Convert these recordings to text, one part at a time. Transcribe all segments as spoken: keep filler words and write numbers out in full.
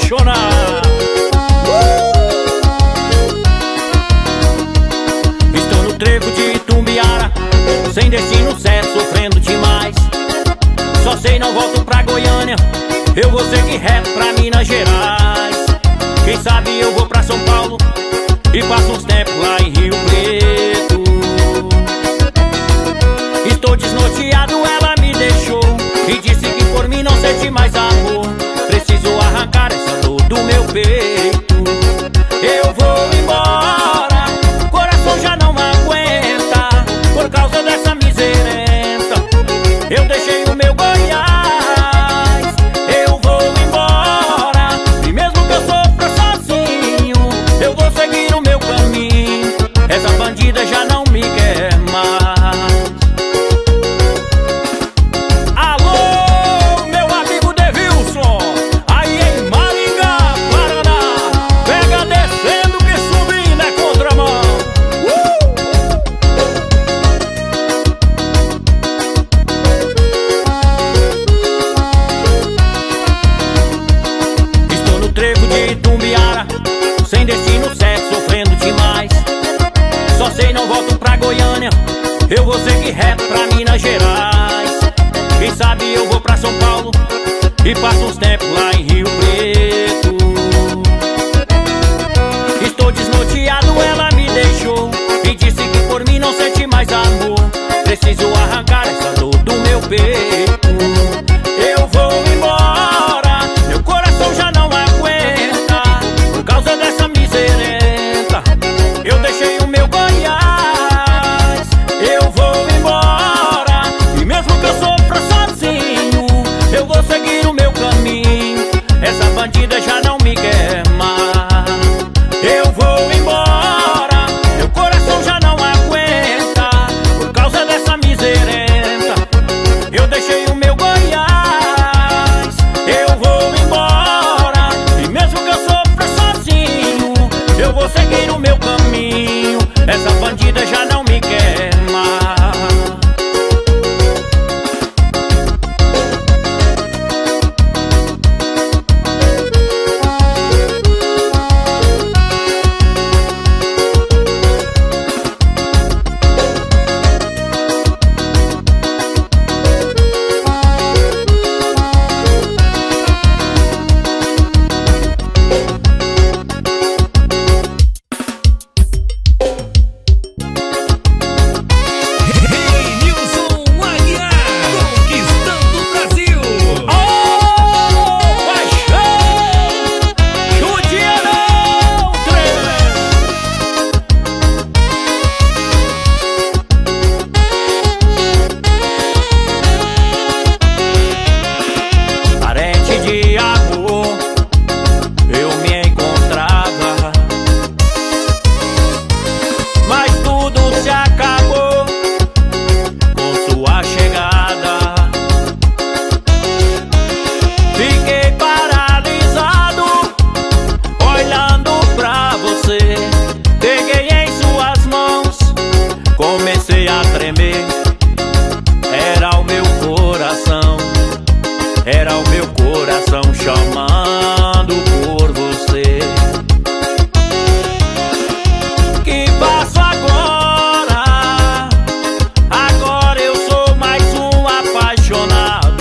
apaixonar. Estou no trevo de Itumbiara, sem destino certo, sofrendo demais. Só sei não volto pra Goiânia, eu vou seguir reto pra Minas Gerais. Quem sabe eu vou pra São Paulo e passo uns tempos lá em Rio Preto. Estou desnorteado, ela me deixou e disse que por mim não sente mais amor. Preciso arrancar essa dor do meu peito. Eu vou embora, coração já não aguenta, por causa dessa miserenta. Eu deixei o meu Goiás, eu vou embora. E mesmo que eu sofra sozinho, eu vou seguir o meu caminho. Essa bandida já não me quer mais. Sem destino certo, sofrendo demais. Só sei não volto pra Goiânia, eu vou seguir reto pra Minas Gerais. Quem sabe eu vou pra São Paulo e passo uns tempos lá em Rio Preto. Estou desnorteado, ela me deixou e disse que por mim não sente mais amor. Preciso arrancar essa dor do meu peito. Eu vou embora, meu coração já não aguenta, por causa dessa miserenta. Eu deixei o meu Goiás, eu vou embora. E mesmo que eu sofra sozinho, eu vou seguir o meu caminho. Essa bandida já não me quer mais. Eu vou embora, meu coração já não aguenta, por causa dessa miserenta. Eu deixei o meu Goiás, eu vou embora. E mesmo que eu sofra sozinho, eu vou seguir o meu caminho. Essa bandida já não me quer mais. Era o meu coração chamando por você. Que faço agora? Agora eu sou mais um apaixonado.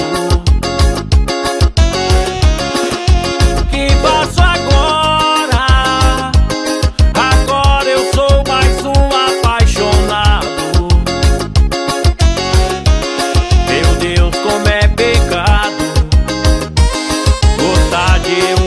Que faço agora? Agora eu sou mais um apaixonado. Meu Deus, como é pecado gostar de um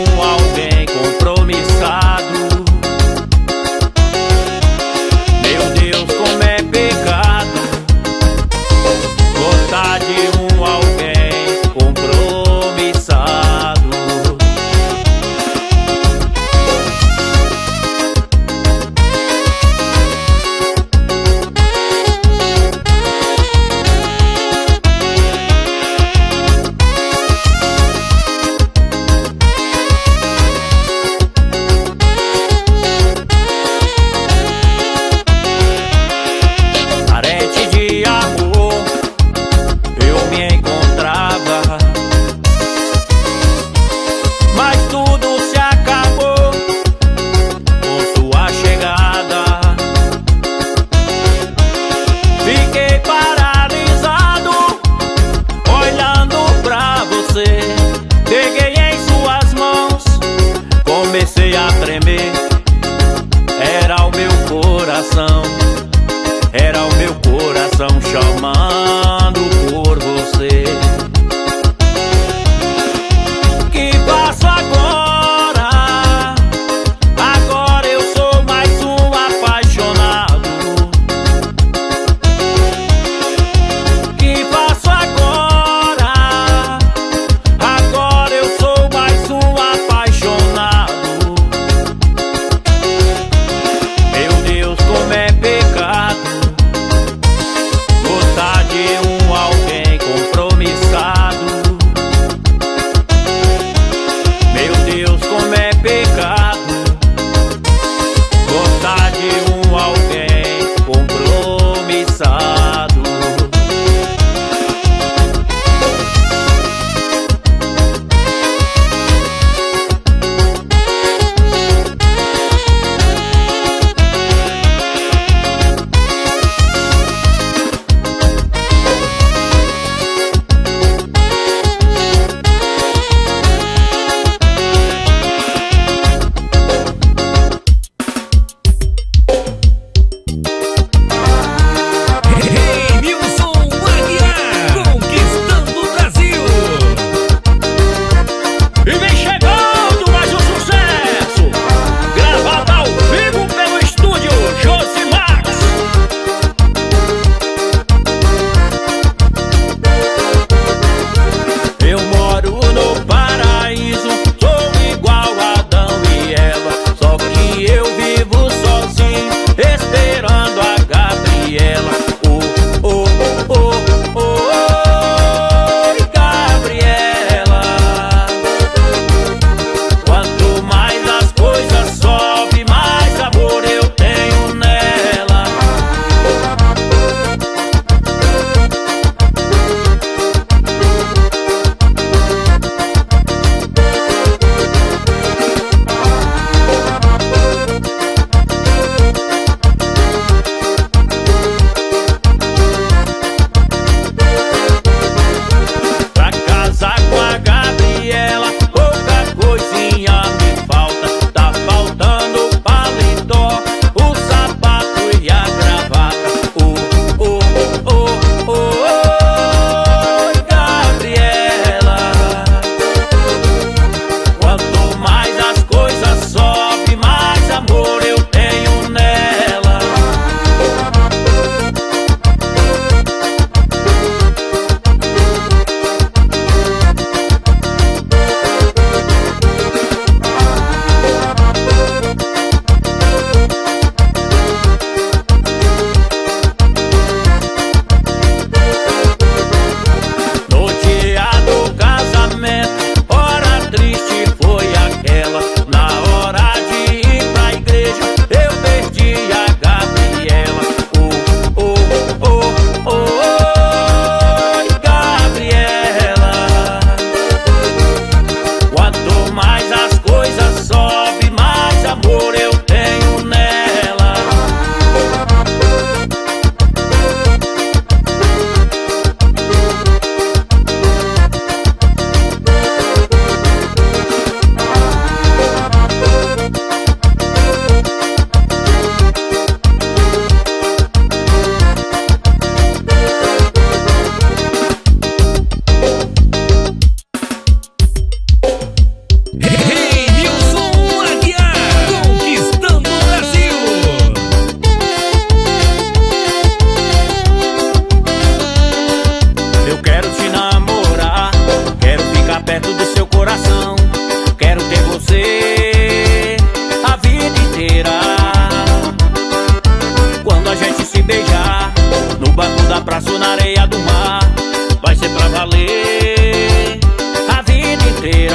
coração. Quero ter você a vida inteira. Quando a gente se beijar no banco da praça ou na areia do mar, vai ser pra valer a vida inteira.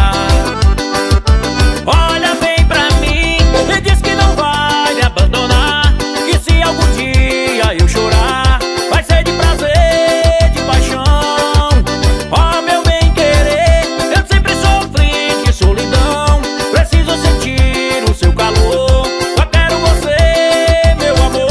Olha bem pra mim e diz que não vai me abandonar, que se algum dia eu chorar, vai ser de prazer, de paixão. Ó meu bem querer, eu sempre sofri de solidão, preciso sentir o seu calor, só quero você, meu amor.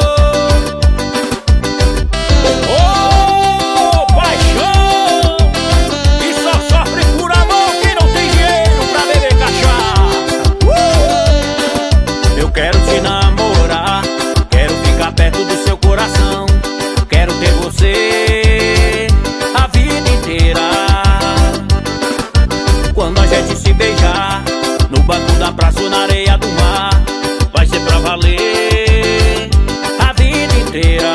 Oh, paixão, e só sofre por amor quem não tem dinheiro pra beber cachaça. uh! Eu quero te namorar, quero ficar perto do seu coração, quero ter você a vida inteira. Quando a gente se beijar no banco da praça ou na areia do mar, vai ser pra valer a vida inteira.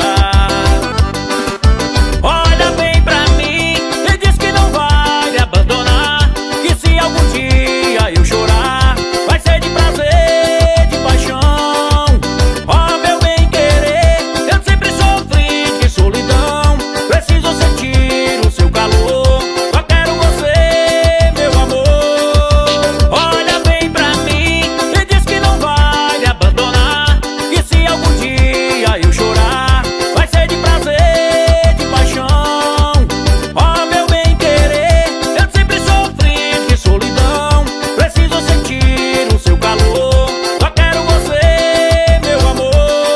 Olha bem pra mim e diz que não vai me abandonar, que se algum dia eu chorar, vai ser de prazer, de paixão. Ó meu bem querer, eu sempre sofri de solidão, preciso sentir o seu calor, só quero você, meu amor. Olha bem pra mim e diz que não vai me abandonar, que se algum dia eu chorar, vai ser de prazer, de paixão. Ó meu bem querer, eu sempre sofri de solidão, preciso sentir o seu calor, só quero você, meu amor.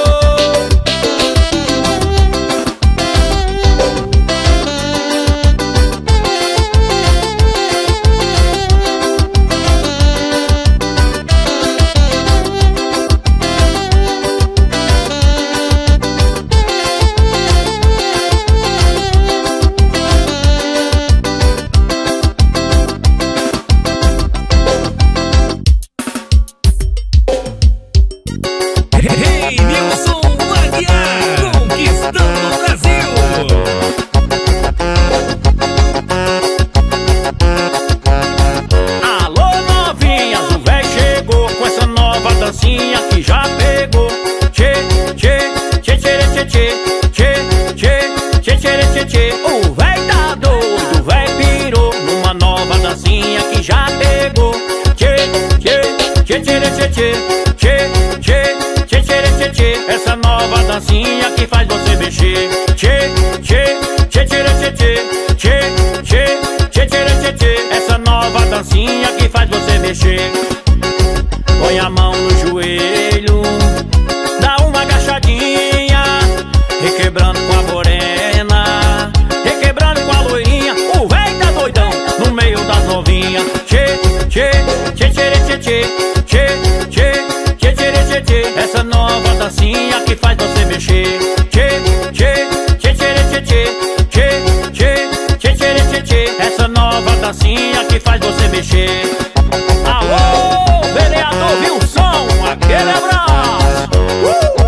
Hey, Nilson Aguiar, conquistando o Brasil. Alô novinhas, o véi chegou com essa nova dancinha que já pegou. Tchê, tchê, tchê, tchê, tchê, tchê, tchê, tchê, tchê, tchê, tchê, tchê. O véi tá doido, o véi pirou numa nova dancinha que já pegou. Tchê, tchê, tchê, tchê, tchê, tchê, tchê, tchê, tchê, tchê, tchê, tchê. Essa nova dancinha que faz você mexer. Tchê, tchê, tchê, tchê, tchê, tchê, tchê, tchê, tchê, tchê, tchê, tchê. Essa nova dancinha que faz você mexer. Põe a mão no joelho, dá uma agachadinha, requebrando com a morena, requebrando com a loirinha. O véi tá doidão no meio das novinhas. Tchê, tchê, tchê, tchê, tchê, tchê, tchê, tchê, tchê, tchê, tchê, tchê. Essa nova dancinha que faz você mexer. Tchê, tchê, tchê, tchê, tchê, tchê, tchê, tchê, tchê, tchê, tchê, tchê. Essa nova dancinha que faz você mexer. Alô, vereador Wilson, aquele abraço. uh!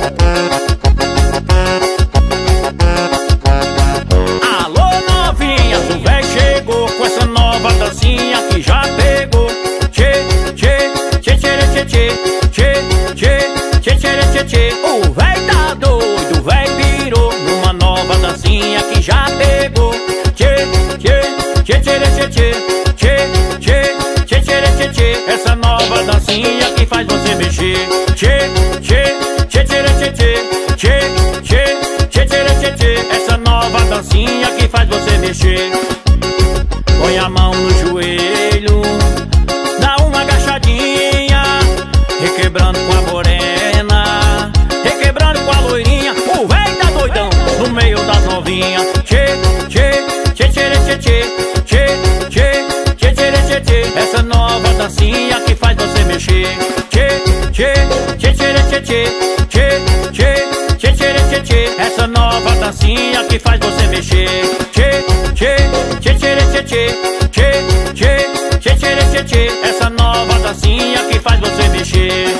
Alô novinhas, o véi chegou com essa nova dancinha que já pegou. Tchê, tchê, tchê, tchê, tchê, tchê, tchê, tchê, tchê, tchê, tchê, tchê. O véi tá doido, o véi pirou numa nova dancinha que já pegou. Tchê, tchê, tchê, tchê, tchê, tchê, tchê, tchê, tchê, tchê, tchê, tchê. Essa nova dancinha que faz você mexer. Tchê, tchê, tchê, tchê, tchê, tchê, tchê, tchê, tchê, tchê, tchê, tchê. Essa nova dancinha que faz você mexer. Põe a mão no joelho, dá uma agachadinha, requebrando com a morena, requebrando com a loirinha. O véi tá doidão no meio das novinhas. Tchê, tchê, tchê, tchê, tchê, tchê, tchê, tchê, tchê, tchê, tchê, tchê. Essa nova dancinha que faz você mexer. Tchê, tchê, tchê, tchê, tchê, tchê, tchê, tchê, tchê, tchê, tchê, tchê. Essa nova dancinha que faz você mexer. Tchê, tchê, tchê, tchê, tchê, tchê, tchê, tchê, tchê, tchê, tchê, tchê. Essa nova dancinha que faz você mexer.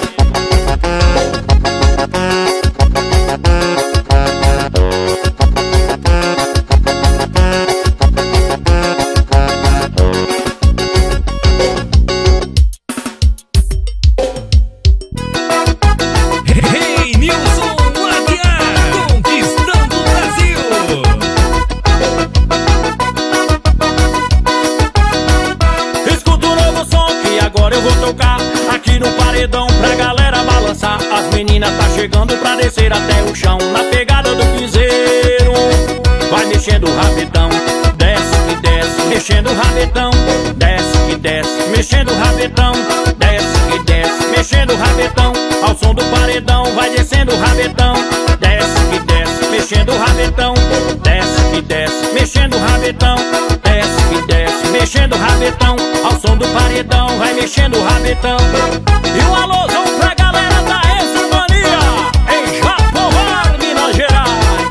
agora eu vou tocar aqui no paredão pra galera balançar. As meninas tá chegando pra descer até o chão, na pegada do piseiro. Vai mexendo o rabetão, desce que desce, mexendo o rabetão, desce que desce, mexendo o rabetão, desce que desce, mexendo o rabetão. Ao som do paredão vai descendo o rabetão, desce que desce, mexendo o rabetão, desce que desce, mexendo o rabetão, desce que desce, mexendo o rabetão. Ao som do paredão vai mexendo o rabetão. E um alôzão pra galera da Exumania em Japovar, Minas Gerais.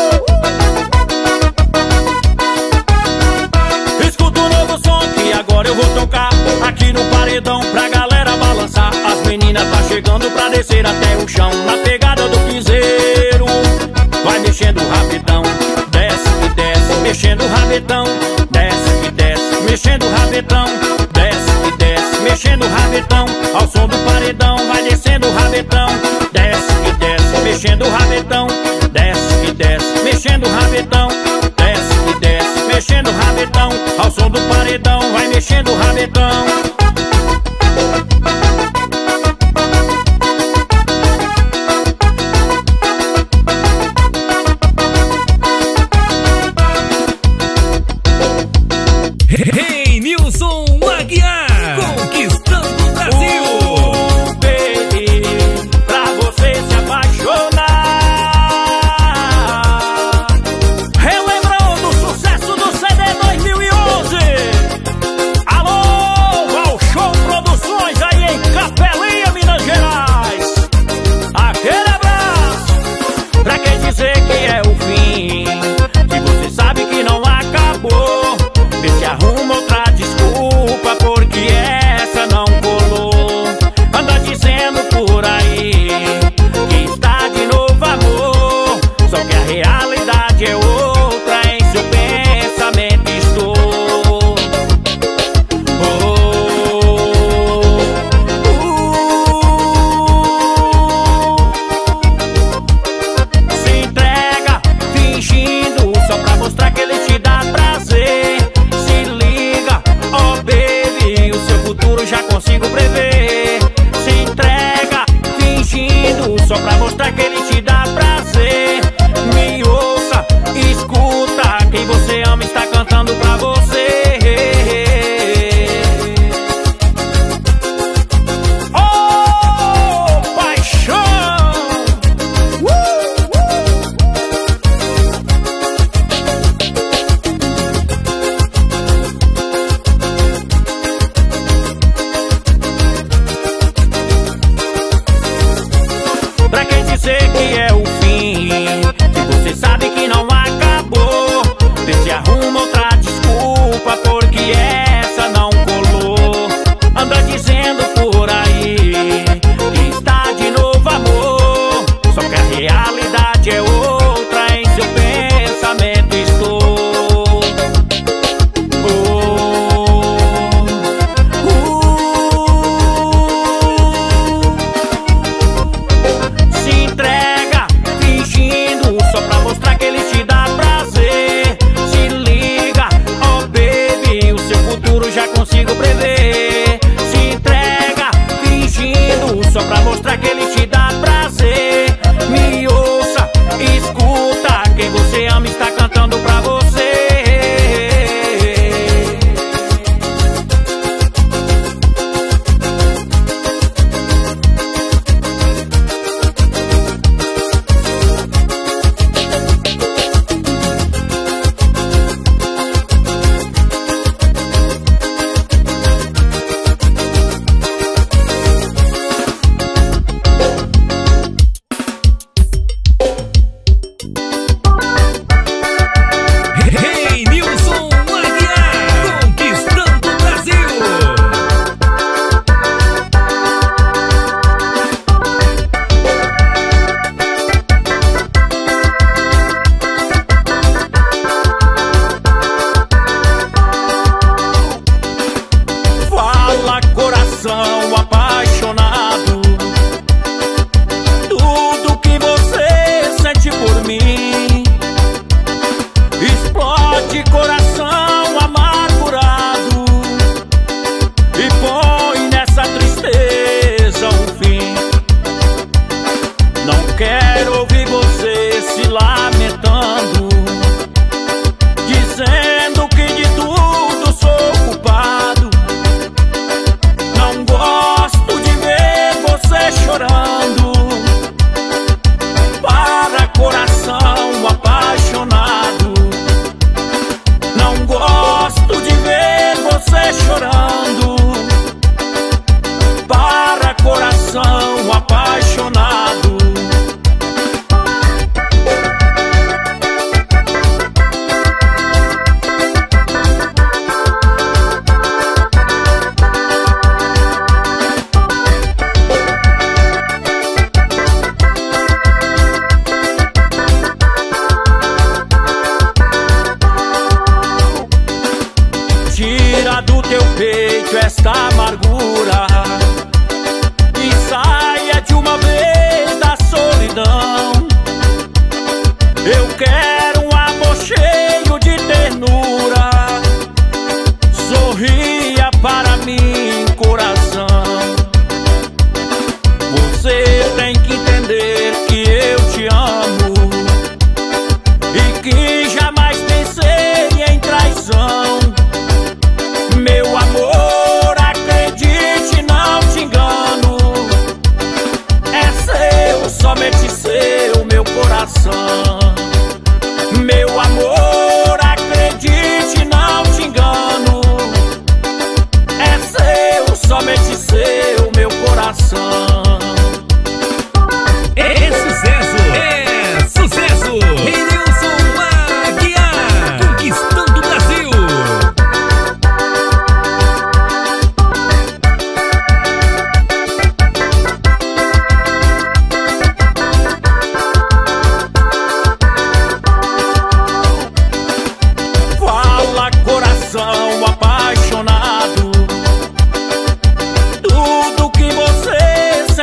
uh! Escuta o novo som que agora eu vou tocar aqui no paredão pra galera balançar. As meninas tá chegando pra descer até o chão, na pegada do piseiro. Vai mexendo o rabetão, desce que desce, mexendo o rabetão, desce que desce, mexendo o rabetão, desce que desce, mexendo o rabetão. Ao som do paredão vai descendo o rabetão, desce que desce, mexendo o rabetão, desce que desce, mexendo o rabetão, desce que desce, mexendo o rabetão. Ao som do paredão vai mexendo o rabetão. Hey, Nilson Aguiar, conquistando o Brasil. Uh, baby, pra você se apaixonar. Relembrando o sucesso do C D dois mil e onze. Alô, Valshow Produções aí em Capelinha, Minas Gerais. Aquele abraço. Pra quem dizer que é o fim, se você sabe que não acabou, vê se arruma outra desculpa, porque essa não colou. Anda dizendo por aí que está de novo amor, só que a realidade é outra, em seu pensamento estou. Oh, uh, se entrega fingindo só pra mostrar que ele te dá prazer. Já consigo prever. Se entrega fingindo só pra mostrar que ele te dá prazer. Me ouça, escuta, quem você ama está cantando pra você. Oh, paixão! uh, uh. Pra quem dizer que é o fim, se você sabe que não acabou, vê se arruma outra desculpa, porque essa não colou. Anda dizendo por aí que está de novo amor, só que a realidade é outra, em seu pensamento estou. Consigo prever. Se entrega fingindo só pra mostrar que ele te dá prazer. Me ouça, escuta, quem você ama está cantando pra você. coração amargurado e põe nessa peito esta amargura e saia de uma vez da solidão. Eu quero um amor cheio de ternura, sorria para mim, coração. Você tem que entender que eu te amo e que jamais pensei em traição. Meu amor, acredite, não te engano, é seu, somente seu, meu coração. Meu amor, acredite, não te engano, é seu, somente seu, meu coração. É sucesso, é sucesso. Renilson Aguiar, conquistando o Brasil. Fala, coração apaixonado, tudo que você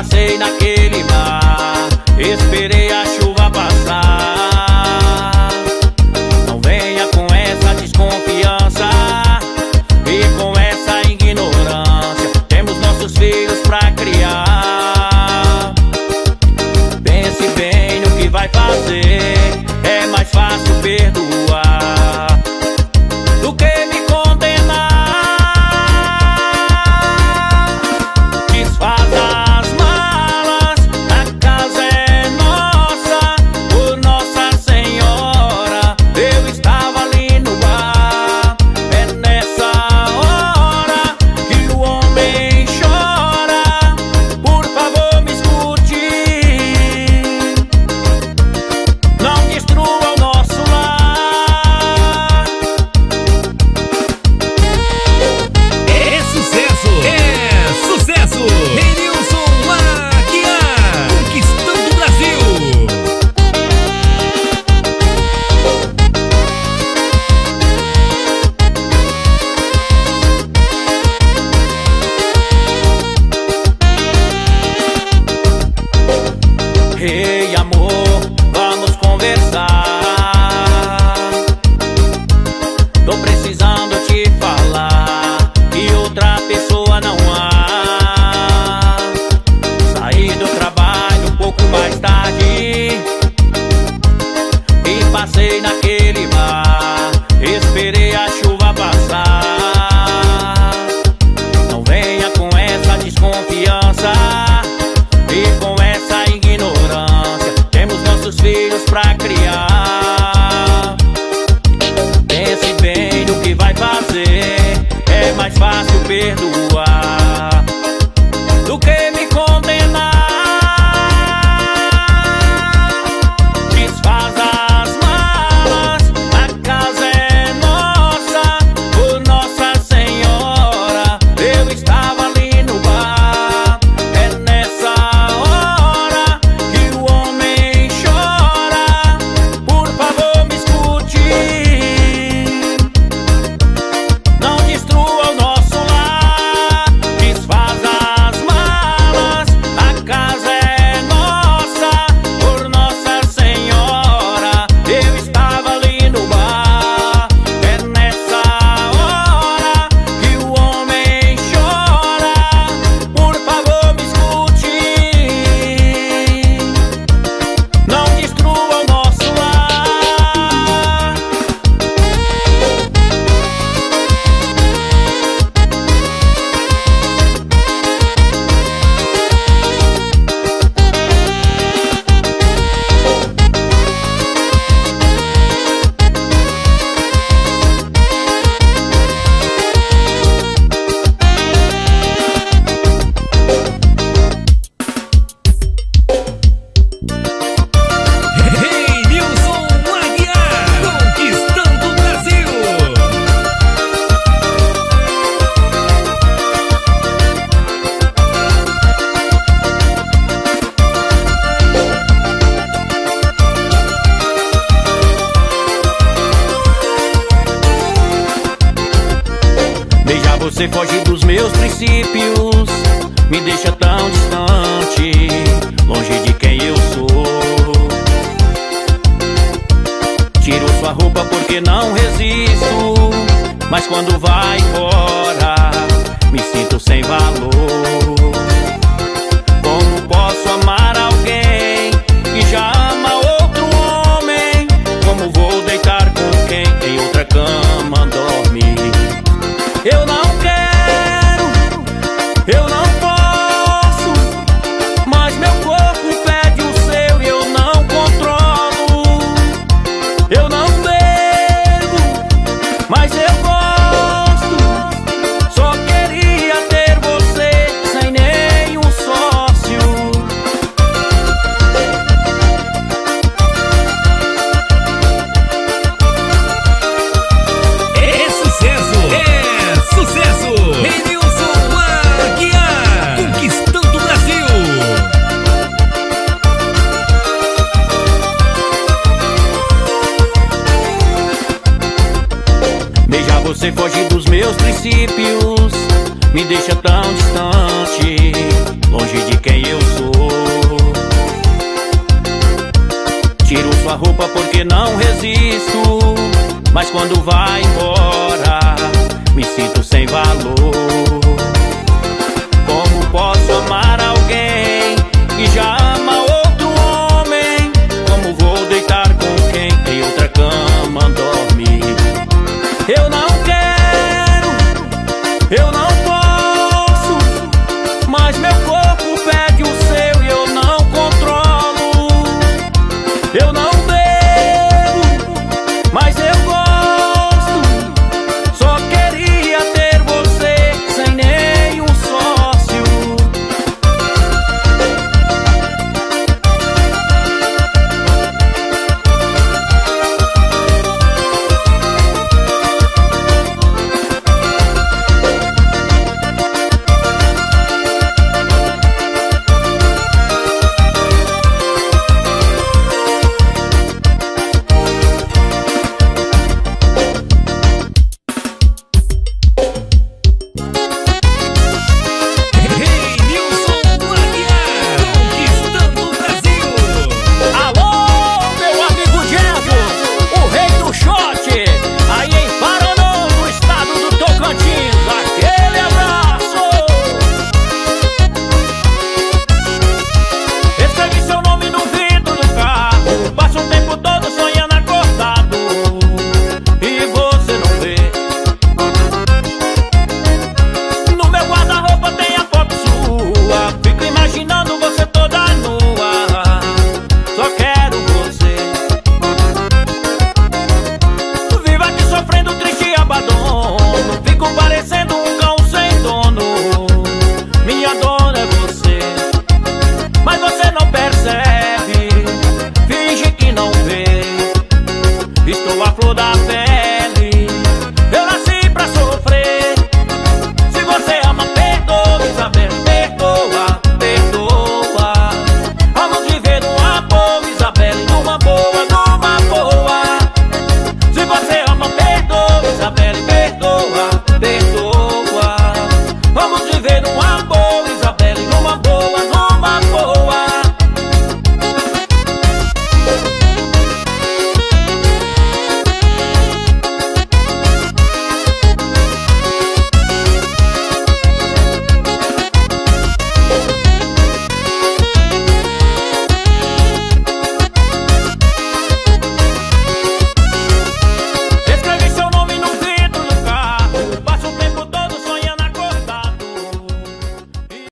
passei naquele mar, esperei a chuva passar. Não venha com essa desconfiança e com essa ignorância. Temos nossos filhos pra criar. Pense bem no que vai fazer. É mais fácil perdoar do que me condenar. Desfaz as malas, a casa é nossa, por Nossa Senhora. Eu estava ali no bar. É nessa hora que o homem chora. Por favor, me escute. Não destrua o nosso lar. É sucesso, é sucesso. Renilson Aguiar, conquistando o Brasil. Ei, amor, vamos conversar. Tô precisando te falar que outra pessoa não há. Saí do trabalho um pouco mais tarde e passei naquele mar, esperei a chuva passar. Não venha com essa desconfiança e com essa ignorância. Temos nossos filhos pra criar. Pense bem no que vai fazer. É mais fácil perdoar do que me condenar. Desfaz as malas, a casa é nossa, por Nossa Senhora. Eu estava ali no bar. É nessa hora que o homem chora. Por favor, me escute. Não destrua o nosso lar. Desfaz as malas, a casa é nossa, por Nossa Senhora. Eu estava ali no bar. É nessa hora que o homem chora. Por favor, me escute. Não destrua o nosso lar. Renilson Aguiar, conquistando o Brasil. Beijar você foge dos meus princípios, me deixa tão distante, longe de quem eu sou. Tiro sua roupa porque não resisto, mas quando vai embora me sinto sem valor. Como posso amar alguém que já ama outro homem? Como vou deitar com quem em outra cama dorme? Eu não quero, eu não posso, mas meu corpo pede o seu e eu não controlo. Eu não bebo, mas eu gosto. Só queria ter você sem nenhum sócio. É sucesso, é sucesso. Renilson Aguiar, conquistando o Brasil. Beijar você foge dos meus princípios, me deixa tão distante, longe de quem eu sou. não resisto, mas quando vai embora me sinto sem valor.